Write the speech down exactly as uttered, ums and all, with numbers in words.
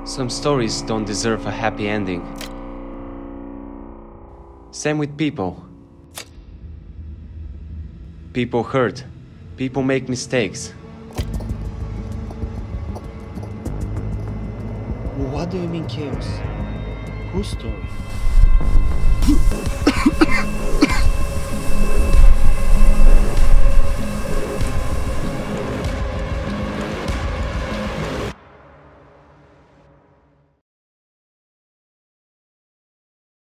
Some stories don't deserve a happy ending. Same with people. People hurt. People make mistakes. What do you mean chaos? Whose story?